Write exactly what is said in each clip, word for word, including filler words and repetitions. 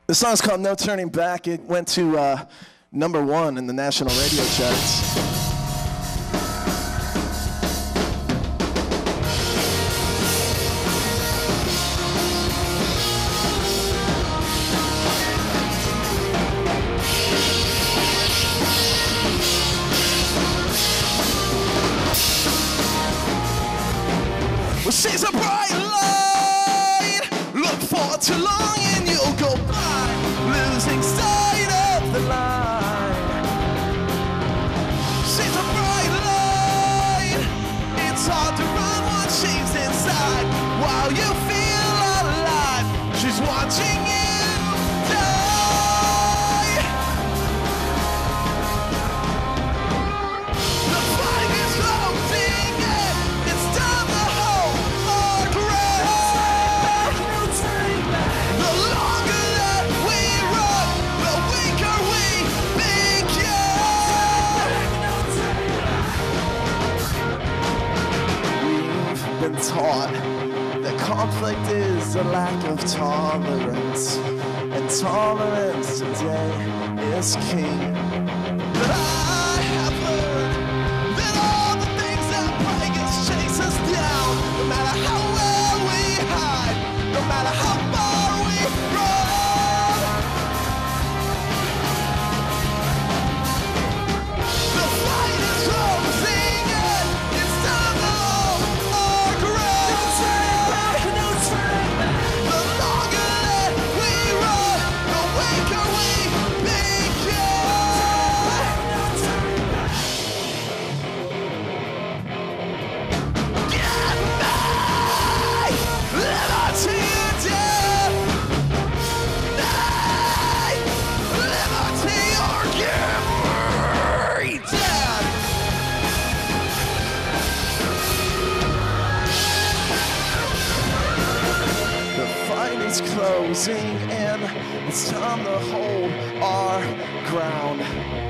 The song's called No Turning Back. It went to uh, number one in the national radio charts. Well, she's a bright light. Look for too long and you'll go by, losing sight of the line. She's a bright light. It's hard to run once she's inside. While you feel alive, she's watching you die. The fight is closing in. It's time to hold our ground. The longer that we run, the weaker we become. We've been taught that conflict is a lack of tolerance, and tolerance today is king. But I have learned that all the things that break us chase us down, no matter how well we hide, no matter how far we run. The fight is closing in. It's time to hold our ground. No turning back. The longer that we run, the weaker we become. Get me! Liberty or death! Nay! Liberty or give me death! The fight is closing in. It's time to hold our ground.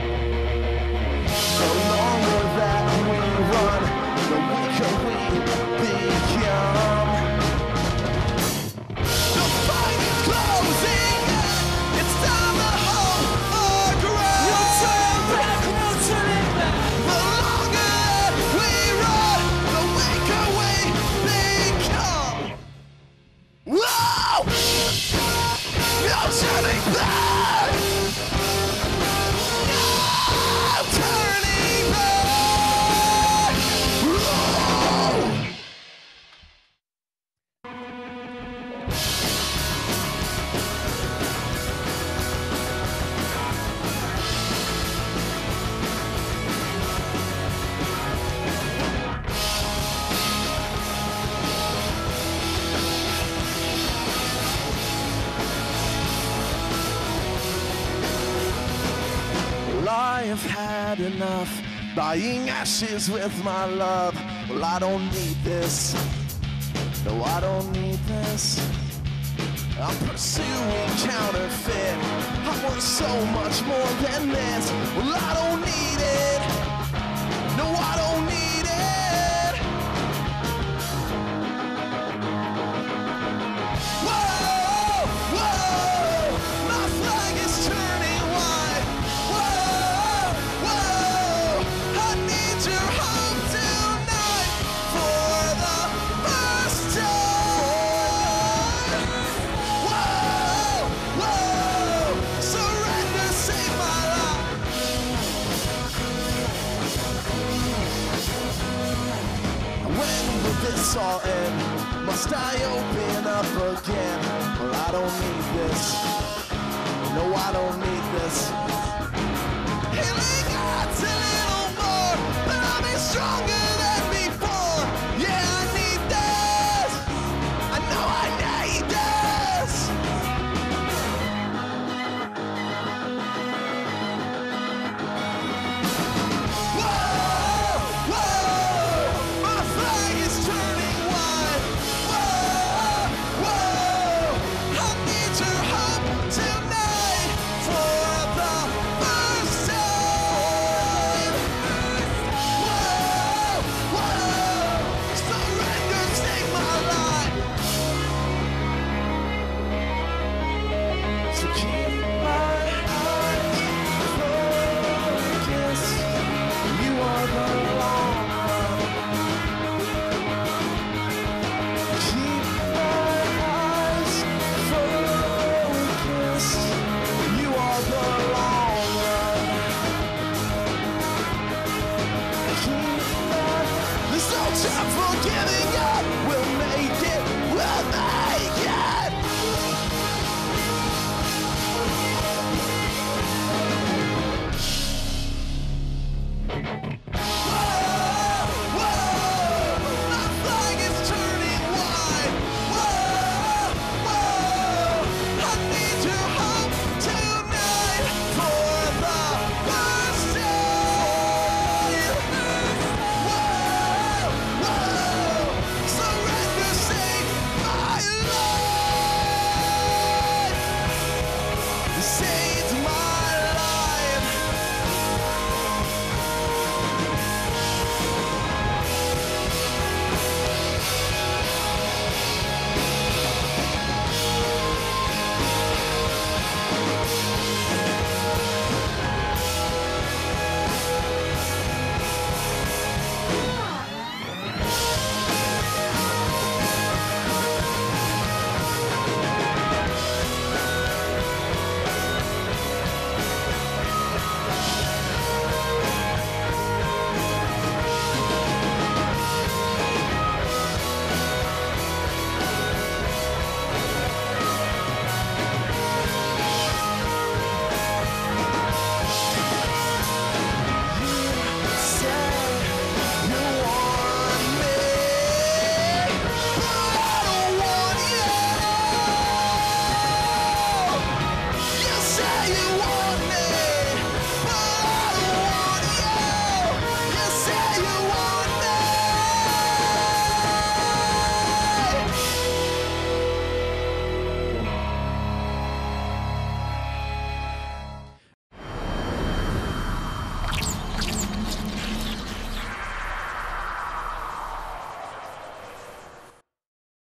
The longer that we run, the weaker we become. The fight is closing in. It's time to hold our ground. No turning back, no turning back. The longer that we run, the weaker we become. Whoa! No turning back! No turning back! Whoa! Well, I have had enough buying ashes with my love. Well, I don't need this. No, I don't need this. I'm pursuing counterfeit. I want so much more than this. Well, I don't need it. No, I don't need it. Whoa, whoa, my flag is turning white. Whoa, whoa, I need your hope tonight for the first time. Whoa, whoa, surrender, save my life. When will this all end? Must I open up again? Well, I don't need this. No, I don't need this. Healing hurts a little more, but I'll be stronger than before. Yeah, I need this. I know I need this. Whoa, whoa, my flag is turning white. Whoa, whoa, I need your hope tonight for the giving